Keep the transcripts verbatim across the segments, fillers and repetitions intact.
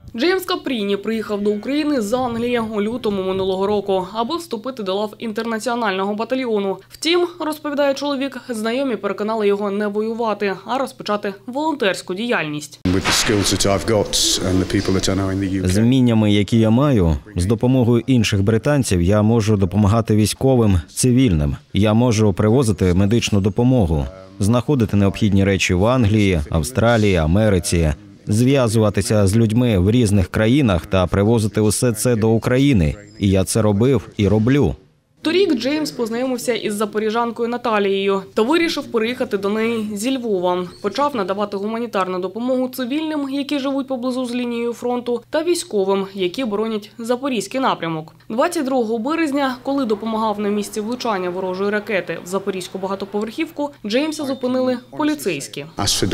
Джеймс Капріні приїхав до України з Англії у лютому минулого року, аби вступити до лав інтернаціонального батальйону. Втім, розповідає чоловік, знайомі переконали його не воювати, а розпочати волонтерську діяльність. З вміннями, які я маю, з допомогою інших британців я можу допомагати військовим, цивільним. Я можу привозити медичну допомогу, знаходити необхідні речі в Англії, Австралії, Америці, зв'язуватися з людьми в різних країнах та привозити усе це до України. І я це робив і роблю. Торік Джеймс познайомився із запоріжанкою Наталією та вирішив переїхати до неї зі Львова. Почав надавати гуманітарну допомогу цивільним, які живуть поблизу з лінією фронту, та військовим, які боронять Запорізький напрямок. двадцять другого березня, коли допомагав на місці влучання ворожої ракети в Запорізьку багатоповерхівку, Джеймса зупинили поліцейські.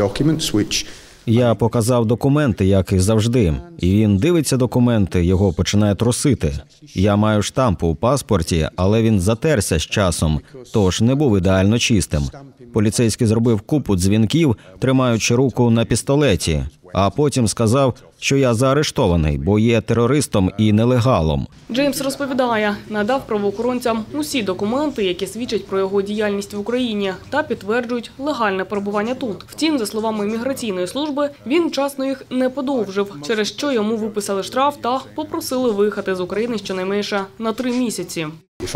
Я показав документи, як і завжди. І він дивиться документи, його починає трусити. Я маю штамп у паспорті, але він затерся з часом, тож не був ідеально чистим. Поліцейський зробив купу дзвінків, тримаючи руку на пістолеті, а потім сказав, що я заарештований, бо є терористом і нелегалом. Джеймс розповідає, надав правоохоронцям усі документи, які свідчать про його діяльність в Україні та підтверджують легальне перебування тут. Втім, за словами міграційної служби, він вчасно їх не подовжив, через що йому виписали штраф та попросили виїхати з України щонайменше на три місяці.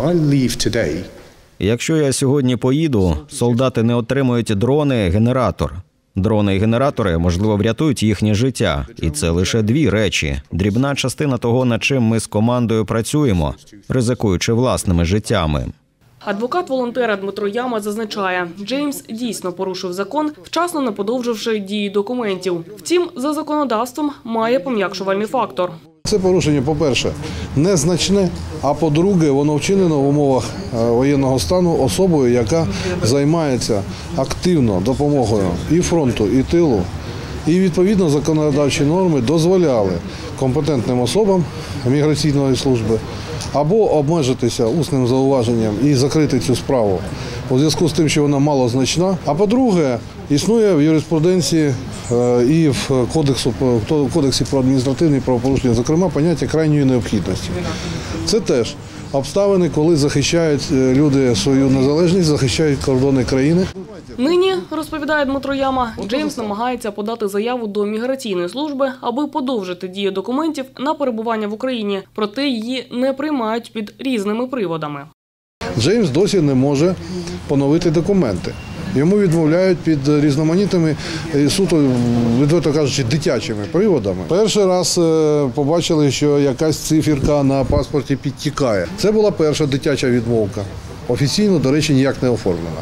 Якщо я сьогодні поїду, солдати не отримують дрони, генератор. Дрони і генератори, можливо, врятують їхнє життя. І це лише дві речі. Дрібна частина того, над чим ми з командою працюємо, ризикуючи власними життями. Адвокат волонтера Дмитро Яма зазначає, Джеймс дійсно порушив закон, вчасно не подовживши дії документів. Втім, за законодавством має пом'якшувальний фактор. Це порушення, по-перше, незначне, а по-друге, воно вчинено в умовах воєнного стану особою, яка займається активно допомогою і фронту, і тилу. І, відповідно, законодавчі норми дозволяли компетентним особам міграційної служби або обмежитися усним зауваженням і закрити цю справу у зв'язку з тим, що вона малозначна. А по-друге, існує в юриспруденції і в кодексу, в кодексі про адміністративні правопорушення, зокрема, поняття крайньої необхідності. Це теж обставини, коли захищають люди свою незалежність, захищають кордони країни. Нині, розповідає Дмитро Яма, Джеймс намагається подати заяву до міграційної служби, аби подовжити дію документів на перебування в Україні, проте її не приймають під різними приводами. Джеймс досі не може поновити документи. Йому відмовляють під різноманітними, суто, відверто кажучи, дитячими приводами. Перший раз побачили, що якась циферка на паспорті підтікає. Це була перша дитяча відмовка. Офіційно, до речі, ніяк не оформлена.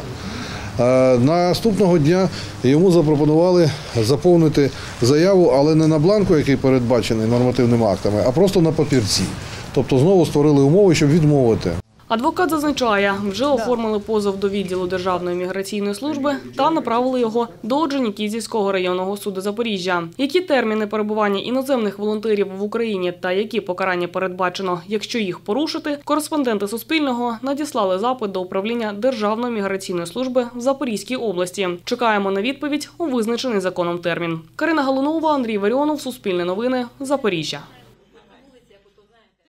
Наступного дня йому запропонували заповнити заяву, але не на бланку, який передбачений нормативними актами, а просто на папірці. Тобто знову створили умови, щоб відмовити. Адвокат зазначає, вже оформили позов до відділу Державної міграційної служби та направили його до Орджонікідзевського районного суду Запоріжжя. Які терміни перебування іноземних волонтерів в Україні та які покарання передбачено, якщо їх порушити, кореспонденти Суспільного надіслали запит до управління Державної міграційної служби в Запорізькій області. Чекаємо на відповідь у визначений законом термін. Карина Галунова, Андрій Варіонов, Суспільне новини, Запоріжжя.